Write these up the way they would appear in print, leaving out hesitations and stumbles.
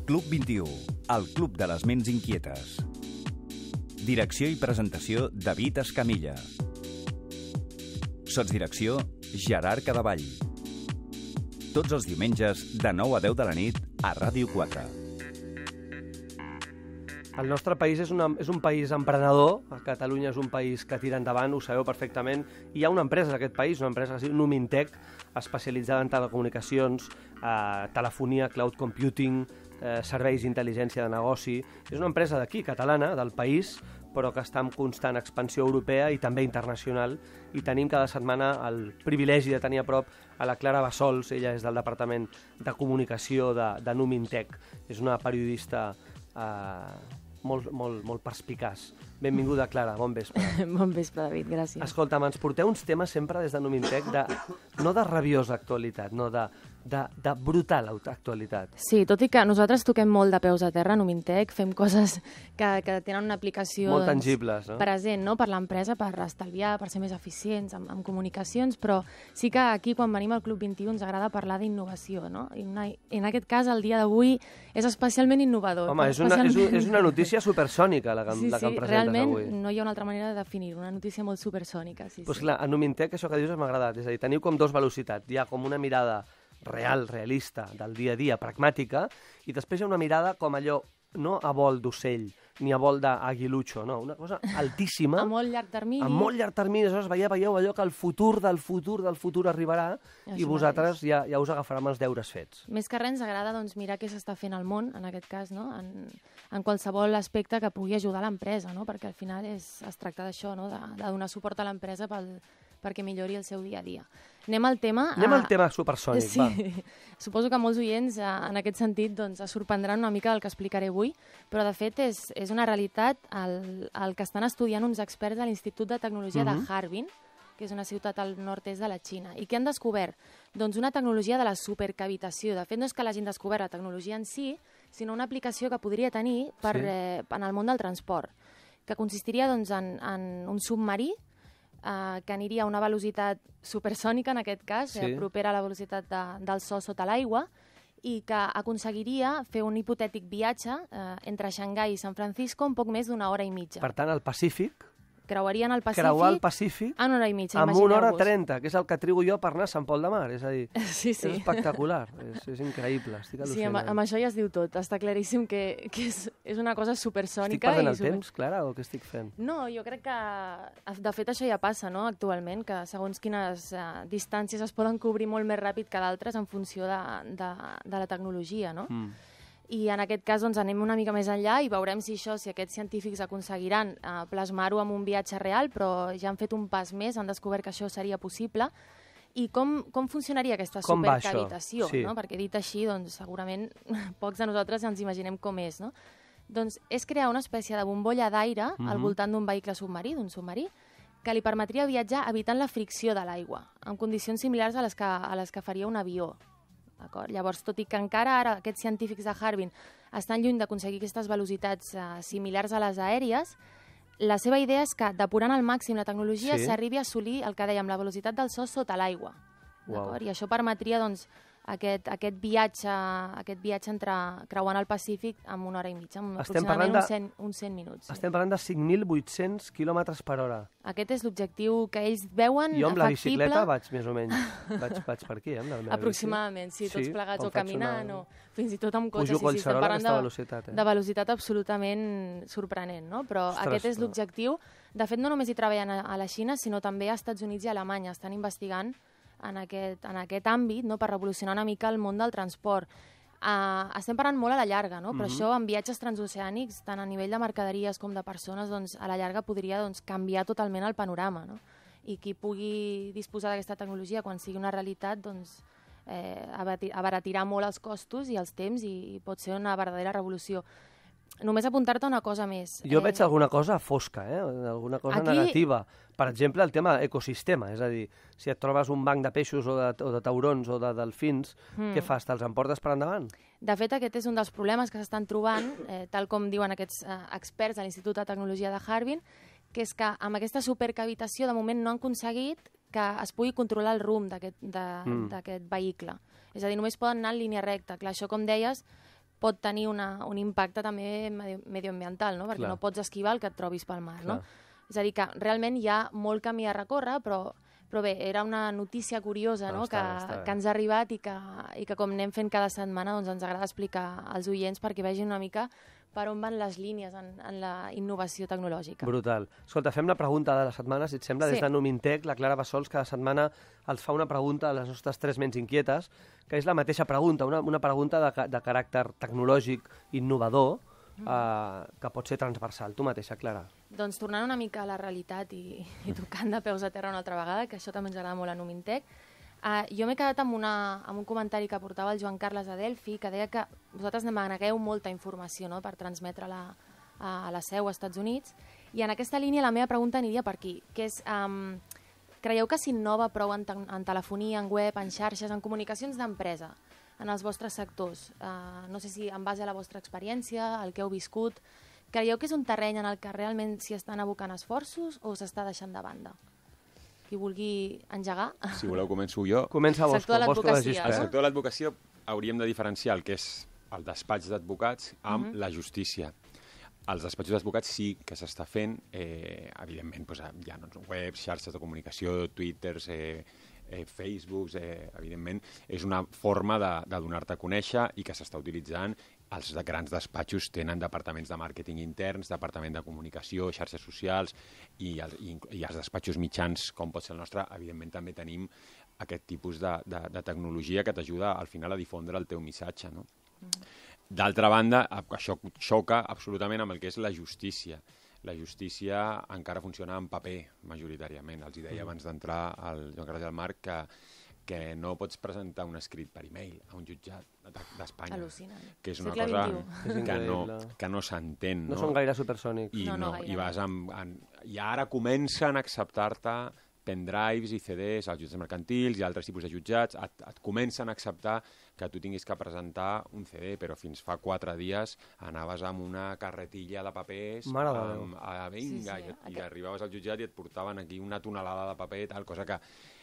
Club 21, el club de les ments inquietes. Direcció i presentació, David Escamilla. Sotsdirecció, Gerard Cadavall. Tots els diumenges, de 9 a 10 de la nit, a Ràdio 4. El nostre país és un país emprenedor, Catalunya és un país que tira endavant, ho sabeu perfectament. Hi ha una empresa en aquest país, una empresa que es diu Numintech, especialitzada en telecomunicacions, telefonia, cloud computing, serveis d'intel·ligència de negoci. És una empresa d'aquí, catalana, del país, però que està en constant expansió europea i també internacional. I tenim cada setmana el privilegi de tenir a prop a la Clara Bassols. Ella és del Departament de Comunicació de Numintech. És una periodista molt perspicaç. Benvinguda, Clara, bon vespre. Bon vespre, David, gràcies. Escolta'm, ens porteu uns temes sempre des de Numintech no de rabiosa actualitat, no de brutal actualitat. Sí, tot i que nosaltres toquem molt de peus a terra a Numintech, fem coses que tenen una aplicació molt tangibles, no? Present, no? Per l'empresa, per estalviar, per ser més eficients amb comunicacions, però sí que aquí, quan venim al Club 21, ens agrada parlar d'innovació, no? I en aquest cas, el dia d'avui, és especialment innovador. Home, és una notícia supersònica la que em presentes avui. Realment no hi ha una altra manera de definir-ho, una notícia molt supersònica. Doncs clar, a Numintech això que dius m'ha agradat, és a dir, teniu com dos velocitats, hi ha com una mirada realista, del dia a dia, pragmàtica, i després hi ha una mirada com allò, no a vol d'ocell, ni a vol d'aguilucho, no, una cosa altíssima. A molt llarg termini. A molt llarg termini, aleshores veieu allò que el futur del futur arribarà i vosaltres ja us agafarà amb els deures fets. Més que res ens agrada mirar què s'està fent al món, en aquest cas, no? En qualsevol aspecte que pugui ajudar l'empresa, no? Perquè al final es tracta d'això, no? De donar suport a l'empresa perquè millori el seu dia a dia. Anem al tema supersònic, sí. Va. Suposo que molts oients en aquest sentit es sorprendran una mica del que explicaré avui, però de fet és una realitat el que estan estudiant uns experts de l'Institut de Tecnologia de Harbin, que és una ciutat al nord-est de la Xina. I què han descobert? Doncs una tecnologia de la supercavitació. De fet, no és que l'hagin descobert la tecnologia en si, sinó una aplicació que podria tenir en el món del transport, que consistiria en un submarí que aniria a una velocitat supersònica, en aquest cas, propera a la velocitat del so sota l'aigua, i que aconseguiria fer un hipotètic viatge entre Xangai i San Francisco en poc més d'una hora i mitja. Per tant, al Pacífic... Creuarien el Pacífic... Creuar el Pacífic... En una hora i mitja, amb 1 hora 30, que és el que trigo jo per anar a Sant Pol de Mar. És a dir, sí. És espectacular, és increïble, estic al·lucinant. Sí, amb això ja es diu tot. Està claríssim que és una cosa supersònica. Estic perdent el temps, Clara, o què estic fent? No, jo crec que, de fet, això ja passa, no?, actualment, que segons quines distàncies es poden cobrir molt més ràpid que d'altres en funció de la tecnologia, no? I en aquest cas anem una mica més enllà i veurem si aquests científics aconseguiran plasmar-ho en un viatge real, però ja han fet un pas més, han descobert que això seria possible. I com funcionaria aquesta supercavitació? Sí. No? Perquè dit així, segurament pocs de nosaltres ens imaginem com és. No? Doncs és crear una espècie de bombolla d'aire al voltant d'un vehicle submarí, d'un submarí, que li permetria viatjar evitant la fricció de l'aigua, en condicions similars a les que faria un avió. Llavors, tot i que encara ara aquests científics de Harbin estan lluny d'aconseguir aquestes velocitats similars a les aèries, la seva idea és que, depurant al màxim la tecnologia, s'arribi a assolir el que dèiem, la velocitat del so sota l'aigua. I això permetria aquest viatge creuant el Pacífic en 1 hora i mitja, aproximadament uns 100 minuts. Estem parlant de 5.800 km per hora. Aquest és l'objectiu que ells veuen factible. Jo amb la bicicleta vaig més o menys, vaig per aquí, amb la meva aproximadament, sí, tots plegats o caminant o fins i tot amb cotxe. Pujo Collserola a aquesta velocitat. De velocitat absolutament sorprenent, no? Però aquest és l'objectiu. De fet, no només hi treballen a la Xina, sinó també a Estats Units i a Alemanya. Estan investigant en aquest àmbit, no?, per revolucionar una mica el món del transport. Estem parlant molt a la llarga, no? Però això, en viatges transoceànics, tant a nivell de mercaderies com de persones, a la llarga podria canviar totalment el panorama, no? I qui pugui disposar d'aquesta tecnologia quan sigui una realitat, abaratirà molt els costos i els temps i pot ser una verdadera revolució. Només apuntar-te una cosa més. Jo veig alguna cosa fosca, alguna cosa negativa. Per exemple, el tema ecosistema, és a dir, si et trobes un banc de peixos o de taurons o de delfins, què fas? Te'ls emportes per endavant? De fet, aquest és un dels problemes que s'estan trobant, tal com diuen aquests experts de l'Institut de Tecnologia de Harbin, que és que amb aquesta supercavitació de moment no han aconseguit que es pugui controlar el rumb d'aquest vehicle. És a dir, només poden anar en línia recta. Clar, això, com deies, pot tenir un impacte també medioambiental, no? Perquè no pots esquivar el que et trobis pel mar, no? És a dir, que realment hi ha molt camí a recórrer, però bé, era una notícia curiosa, no? Que ens ha arribat i que com anem fent cada setmana doncs ens agrada explicar als oients perquè vegin una mica per on van les línies en la innovació tecnològica. Brutal. Escolta, fem la pregunta de la setmana, si et sembla, des de Numintech. La Clara Bassols cada setmana els fa una pregunta a les nostres 3 ments inquietes, que és la mateixa pregunta, una pregunta de caràcter tecnològic innovador, que pot ser transversal. Tu mateixa, Clara. Doncs tornant una mica a la realitat i tocant de peus a terra una altra vegada, que això també ens agrada molt a Numintech, jo m'he quedat amb un comentari que portava el Joan Carles a Delphi, que deia que vosaltres manegueu molta informació, no?, per transmetre-la a la seu als Estats Units, i en aquesta línia la meva pregunta aniria per aquí, que és, creieu que s'innova prou en telefonia, en web, en xarxes, en comunicacions d'empresa, en els vostres sectors? No sé si en base a la vostra experiència, el que heu viscut, creieu que és un terreny en el que realment s'hi estan abocant esforços o s'està deixant de banda? Qui vulgui engegar. Si voleu, començo jo. Comença Bosco, Bosco de Gispert. Al sector de l'advocacia hauríem de diferenciar el que és el despatx d'advocats amb la justícia. Els despatxos d'advocats sí que s'està fent, evidentment, hi ha webs, xarxes de comunicació, Twitters, Facebook, evidentment, és una forma de donar-te a conèixer i que s'està utilitzant. Els grans despatxos tenen departaments de màrqueting interns, departament de comunicació, xarxes socials, i els despatxos mitjans, com pot ser el nostre, evidentment també tenim aquest tipus de tecnologia que t'ajuda al final a difondre el teu missatge, no? D'altra banda, això xoca absolutament amb el que és la justícia. La justícia encara funciona en paper, majoritàriament. Els deia abans d'entrar al Joan Carles i al Marc que no pots presentar un escrit per e-mail a un jutjat d'Espanya. Al·lucinant. Que és una cosa que no s'entén. No són gaire supersònics. I ara comencen a acceptar-te pendrives i CDs als jutjats mercantils i altres tipus de jutjats. Et comencen a acceptar que tu tinguis que presentar un CD, però fins fa 4 dies anaves amb una carretilla de papers, i arribaves al jutjat i et portaven aquí una tonelada de paper, tal, cosa que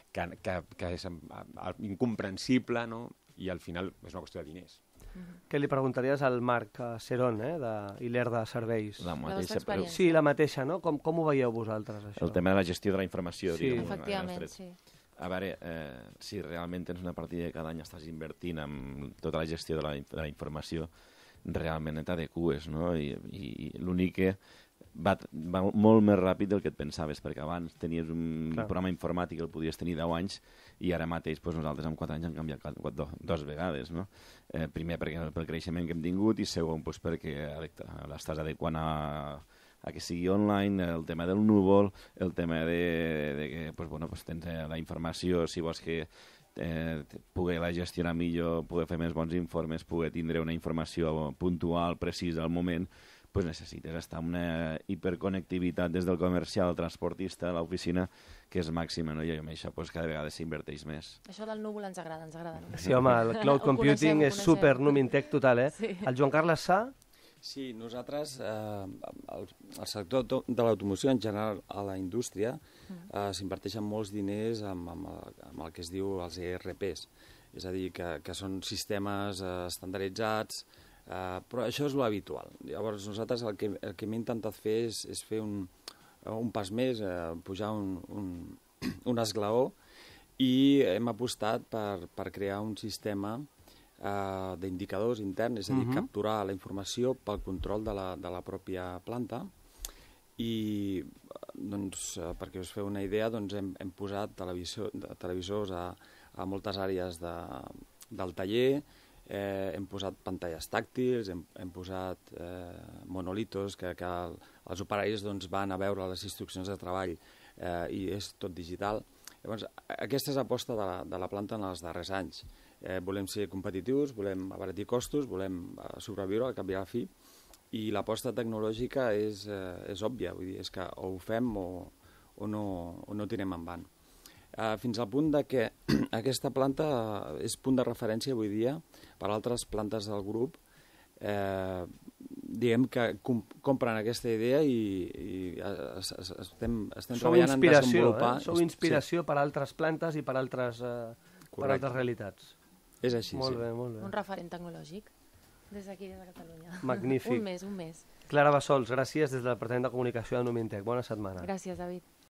és incomprensible, no? I al final és una qüestió de diners. Què li preguntaries al Marc Serón, d'Hiler de Serveis? La mateixa. Sí, la mateixa, no? Com ho veieu vosaltres, això? El tema de la gestió de la informació. Sí, efectivament, sí. A veure, si realment tens una partida que cada any estàs invertint en tota la gestió de la informació, realment t'adecues, no? I l'únic que va molt més ràpid del que et pensaves, perquè abans tenies un programa informàtic que el podies tenir 10 anys i ara mateix nosaltres en 4 anys hem canviat 2 vegades, no? Primer pel creixement que hem tingut i segon perquè l'estàs adequant a que sigui online, el tema del núvol, el tema de que tens la informació, si vols que poder-la gestionar millor, poder fer més bons informes, poder tindre una informació puntual, precisa al moment, necessites estar en una hiperconnectivitat des del comercial al transportista a l'oficina que és màxima, no? I això cada vegada s'inverteix més. Això del núvol ens agrada. Sí, home, el cloud computing és super Numintech total, Sí. El Joan Carles Sá? Sí, nosaltres, el sector de l'automoció en general a la indústria, s'inverteixen molts diners amb el que es diu els ERPs, és a dir, que són sistemes estandarditzats, però això és l'habitual. Llavors nosaltres el que hem intentat fer és fer un pas més, pujar un esglaó, i hem apostat per crear un sistema d'indicadors interns, és a dir, capturar la informació pel control de la pròpia planta, i perquè us feu una idea, hem posat televisors a moltes àrees del taller, hem posat pantalles tàctils, hem posat monolitos que els operaris van a veure les instruccions de treball i és tot digital. Llavors, aquesta és l'aposta de la planta en els darrers anys. Volem ser competitius, volem abaratir costos, volem sobreviure al cap i a la fi, i l'aposta tecnològica és òbvia, vull dir, és que o ho fem o no tirem endavant. Fins al punt que aquesta planta és punt de referència avui dia per altres plantes del grup, diguem que compren aquesta idea i estem treballant en desenvolupar... Sou inspiració per altres plantes i per altres realitats. És així, molt bé, molt bé. Un referent tecnològic. Des d'aquí, des de Catalunya. Magnífic. Un mes. Clara Bassols, gràcies des del Departament de Comunicació de Numintec. Bona setmana. Gràcies, David.